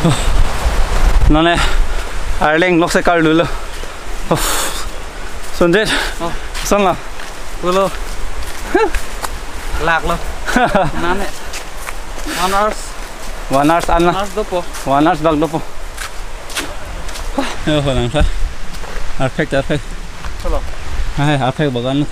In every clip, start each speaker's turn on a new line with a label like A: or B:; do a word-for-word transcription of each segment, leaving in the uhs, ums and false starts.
A: None Arling looks like Carlulo. Sunday. Son la. Ulo.
B: Lạc luôn. Nane. One hours.
A: One hours Anna.
B: Hours dopo.
A: One hours bag dopo. Yo holang sa. Perfect, perfect.
B: Hello.
A: Hai, perfect bagan.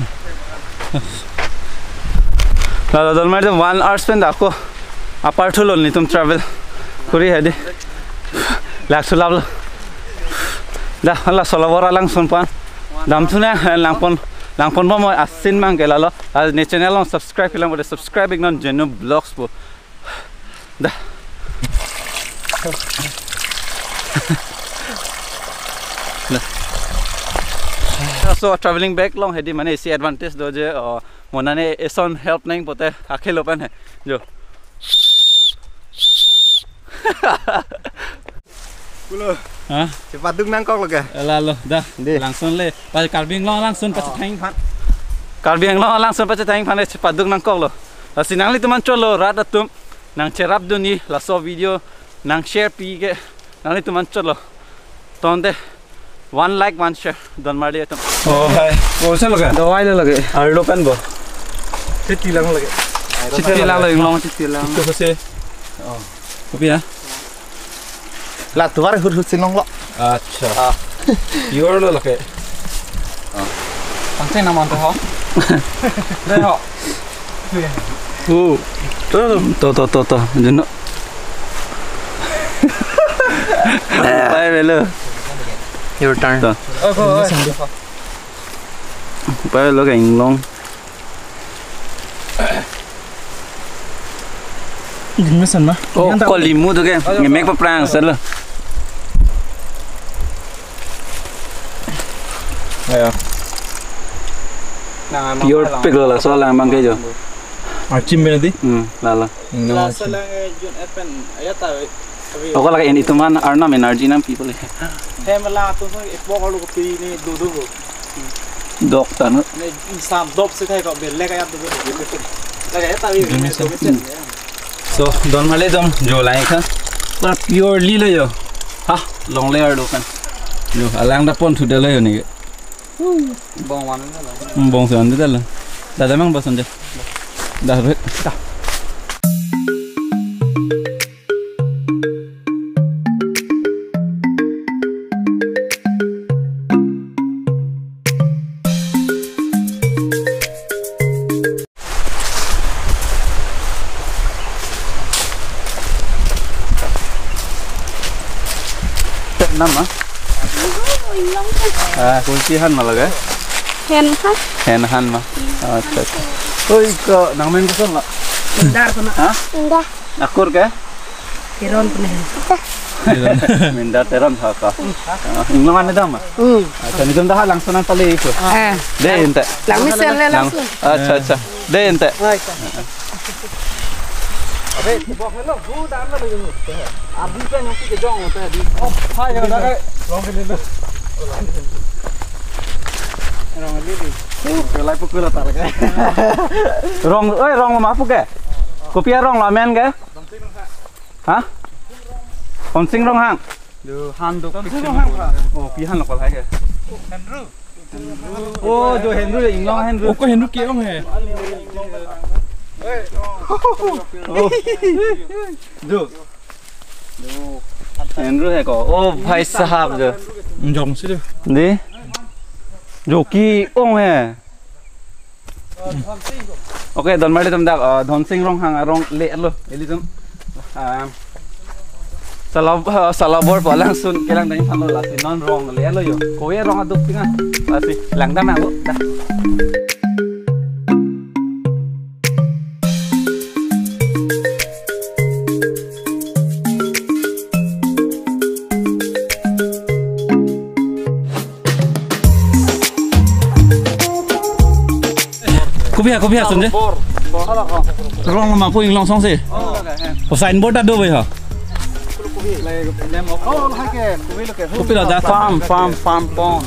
A: Lalu dalam itu one hour spend aku. Apart dulu nih tum travel. Kuri hadi. Langsung lalu. Dah, Allah solawara langsung pan. Dam tu ni langsung langsung mau asin mang ke lalu. Ada ni channel long subscribe hilang boleh subscribe iknon Genu Vlogs bu. Dah. So traveling back long hedi mana isi advantage do je mana ne eson help naing pote akhir lopan hai jo.
B: Kulo.
A: Hah?
B: Cepat duk nangkok loh ke?
A: Lalu dah langsung le. Pas karbing long langsung pas tayang pan. Karbing long langsung pas tayang pan cepat duk nangkok lo. Sinang li tuman colo rada tum nang cerap duni laso video nang share pi ke nang li tuman colo. Tonde one like one share don mari tum. Oh hai. Bolsa loga.
B: Dawai le lagi.
A: Arlo pen bo.
B: Citi lang lagi.
A: Citi lang lagi long citi lang. Itu kasi. Oh. Kopi ya?
B: Lah tuar hur hur sinong lo.
A: Acha. Ah. Yor lo lagi.
B: Oh. Pangceng nama tu ho. Deh ho.
A: Uh. To to to to. Jenuh. Bye bye.
B: Your turn.
A: Oh, oh, oh. Bye lo cảnh long.
B: Ding mesan mah.
A: Oh, kau limu tu kan? Ngemek apa perang sel?
B: Ayo.
A: Pure pickle lah, soalnya bang kejo.
B: Archim berarti?
A: Hmm, lala.
B: Lah soalnya Jun Epen, ayat tahu.
A: Aku lagi ini teman Arnam energy nam people.
B: Hey malah tu so ekbo kalau kopi ni duduk.
A: Dok tanah.
B: Ni sam dop sih kau beli kaya tu. Lagi ayat tahu.
A: So, don male dom jolai kan? Pura purely le yo. Hah, long layer do kan? Yo, alang dah pon sudah le yo ni.
B: Bong mana lah.
A: Bong sean tu dah lah. Dah dah mang bosan je. Dah red. Dah. Nama? Ah, kunci han malah ke?
C: Hen kan?
A: Hen han mah. Acha. Oi ke nang main beson lah.
C: Indar kena.
A: Hah?
C: Indah.
A: Akur ke?
C: Teron kena.
A: Minda teron haka. Inglang ane dah mah.
C: Hmm.
A: Acha ni dah langsung nang tali itu.
C: Ah.
A: Deh ente.
C: Lang misen le langsung.
A: Acha acha. Deh ente.
B: Abe, buat hello, bu dah mana lagi tu? Abi kan yang kita jong tu tadi. Oh, hai jangan dah. Long ni dah. Long ni ni. Kelai pukul tak lagi.
A: Rong, oi rong mah apa ke? Kopi rong lamen ke? Hah? Konsing rong hang.
B: Du han du kan.
A: Rong hang. Oh, pi han lokal hai ke?
B: Henry.
A: Oh, jo Henry inglang Henry.
B: Oh, kau Henry kiong he.
A: Oh, जो Henry है को ओ भाई साहब जो
B: Jong sih tu.
A: दे जो की ओंग है ओके धन मारे तुम दाग धन सिंह रोंग हांग रोंग ले लो एली तुम salah salah bor palang sun kelang dari pano lasi non rong le lo yo kowe rong aduk tingan lasi lang dam aku dah. Kopi kopi sun je rong ma pu ing long song se o sign board da do bai ha kopi la da farm farm farm pong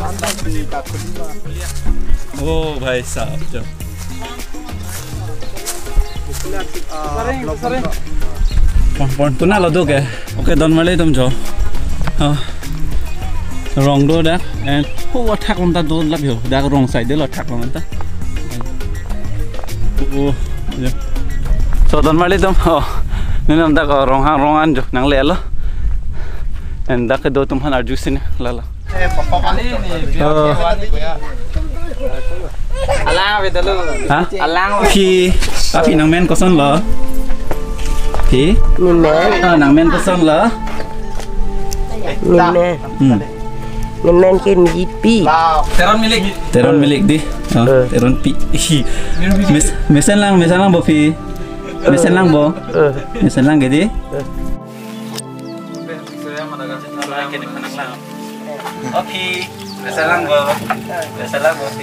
A: oh bhai sahab jo
B: Sering sering
A: pon pon tu na lo do ke okay don male tum jo ha rong do da and ho wa thak lam ta do lab yo da rong side de lo thak lam ta o so don male tum ho nên da ko rong hang rong an jo nang le lo and da ke do tum han arju sin la la
B: alang về tao
A: hả
B: alang
A: phi à phi nàng men có son lỡ phi
C: Mình men,
A: à nàng men có son lỡ
C: mình men,
A: ừ
C: mình men cái gì pi.
B: teron milik
A: teron milik di oh, teron pi mes mesen lang mesen lang bo phi mesen lang bo mesen lang cái gì oh phi mesen lang bo mesen lang bo phi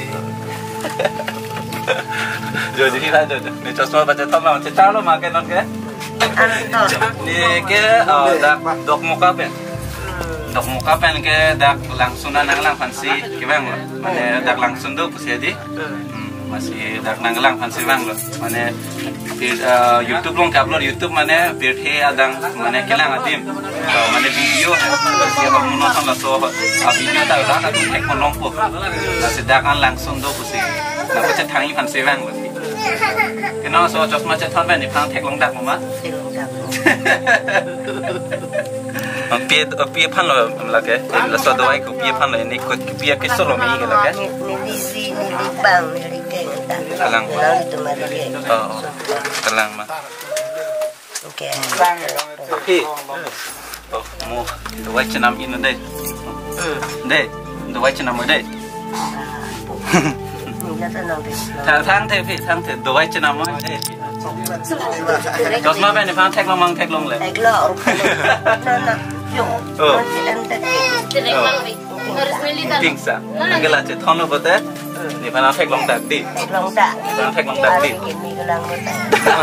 A: rồi thì ra rồi này cho số bây giờ thăm nào chơi lo mà cái non cái ni cái ở dak dok muka pen dok muka pen cái dak langsung nang lang fancy cái bang lo mana dak langsung tu pasti di masih dak nang lang fancy bang lo mana YouTube long upload YouTube mana berhe adang mana kelang adim mana video siapa mau nonton lah so video tak ada kan tek kolong po masih dak langsung tu pasti nak baca tangi fancy bang lo kenapa so just macam thon ben ni pang tek long dak mama pia pia pan lo lagi la so doi ku pia pan lo ni ku pia ke solo mi ke lagi
C: Ni si ni bang ni keng ta.
A: Kalang.
C: Lalu tu mari dia.
A: oh kalang mah
C: Okey.
A: Oke. Oh, mau dua cenam ini deh. Deh, dua cenam deh.
C: Ni nak nak tu.
A: Thang thang thế phi thang thế dua cenam deh. Jos mah ben phang thek long mang thek long le.
C: Ai lo. Nak nak. Yo.
A: Oh.
C: Nanti anda
A: Pingsa. Cái là chỉ thon lo bớt. Ni phang thek long tak di.
C: long tak.
A: Phang thek long tak di.
C: Ini kelang betul.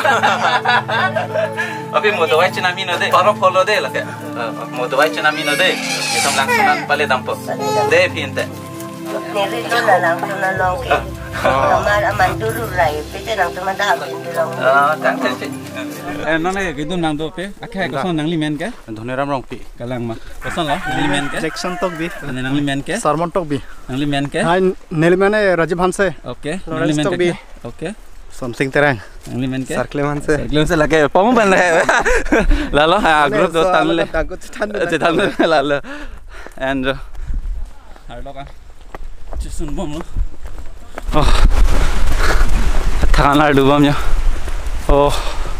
A: Tapi mau dua cenam ini deh. Baru follow deh lah ke. Mau dua cenam ini deh. Kita langsungan pale dampo. Deh phi ente.
C: Ni tu lah langsung nak long ke. Kamar aman dulu rai. Pete langsung nak dah pintu long.
A: Ah, thang thế phi.
D: nó này cái đun nang do pe akhe ko son nang li men ke
A: Dhoni ram rong pi.
D: kalang ma ko son lo li men ke
B: Jackson tok bi
D: nang li men ke
B: Sarmon tok bi
D: nang li men ke
B: hai Nelmane Rajiv Hanse
D: okay nang li
B: Lawrence
D: men
B: Tokbi.
D: ke okay
B: Something terang
D: nang li men ke
B: Sarkle Hanse
A: Belum saya lagi. Pamu ben le. Lalu ha grup do tan le.
B: Takut tan
A: Te tan le lalu. And
D: har lo ka chi sun bom lo
A: oh. Tangan lar dubam ya. Oh.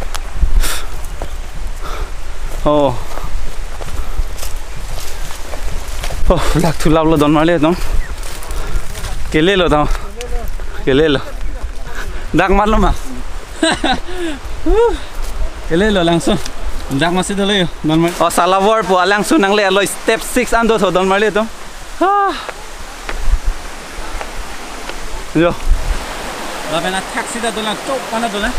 A: Oh. Oh, lak thu law lo don mar le dong. Kele lo dong. Kele lo. Dak mar lo ma.
D: ele lo langsung dak masih dulu yo normal
A: Oh, salah word po langsung nang le lo step six ando tho don mar le dong. Ah. Yo.
D: la pena taxi da dolan to pana dolan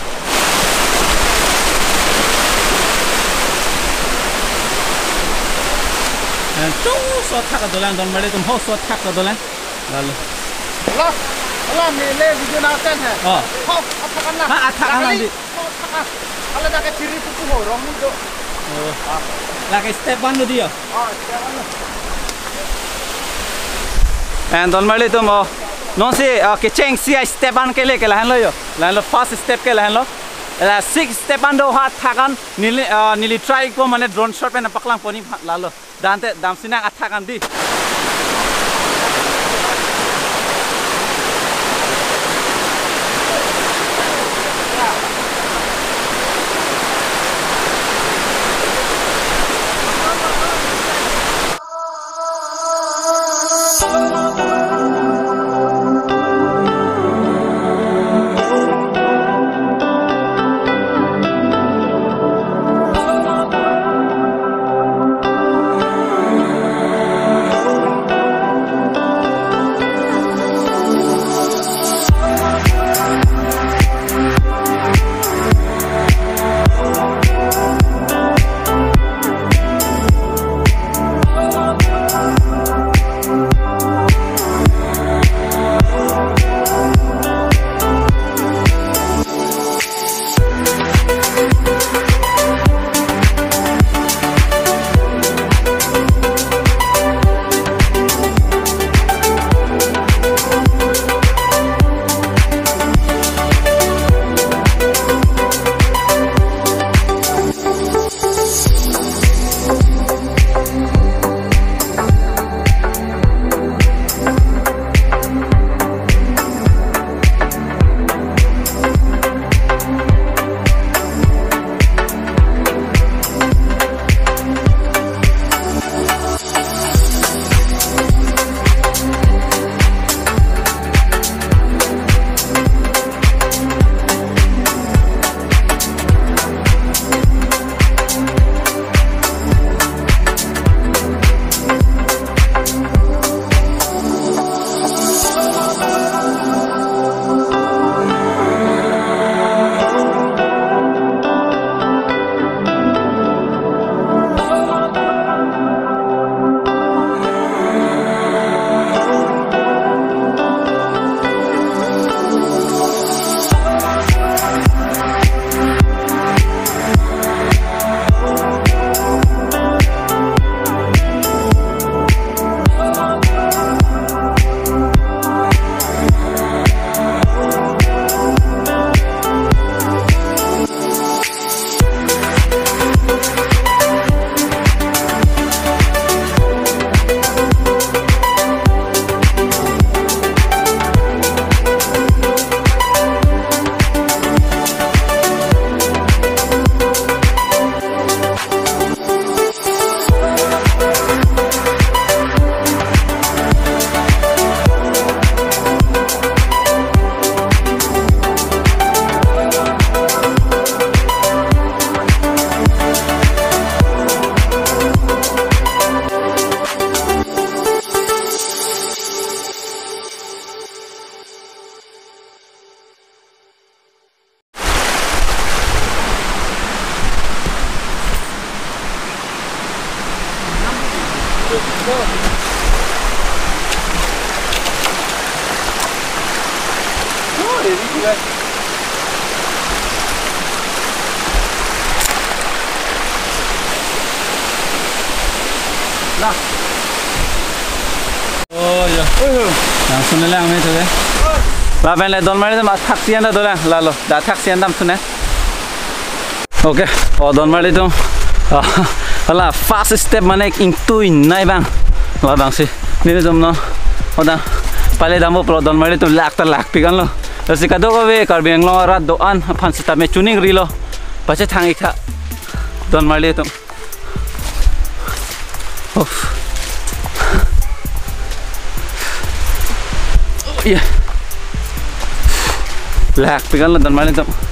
D: and to so thak dolan don male tum ho so thak dolan lalu
B: Allah Allah ni le video na kan hai
D: oh
B: hop atakan lah
D: ha athak alan di
B: Allah dah ke ciri pupu ho rong tu
D: la ke step one lo dia
A: And don mar le tum oh. Non si ke cheng si step an ke le ke lahan lo yo. Lahan lo first step ke lahan lo. La six step an do hat thakan nili nili try ko mane drone shot pe na paklang poni lalo. Dante dam sinang athakan di. Nah. Oh ya. Langsung ni lang itu deh. Lah ben le don mari tu mat taksi anda dolang. Lalu dah taksi anda tu ne. Oke. Oh don mari tu. Lah fast step mana ingtui nai bang. Lah bang sih. Ni tu no. Oh dah. Pale damu pro don mari tu lak ter lak pikan lo. Terus kado ko be karbeng lo rat doan pan sita me tuning rilo. Baca thang ikha. Don mari tu. Oh. Yeah. Lak pikan lo don mari tu.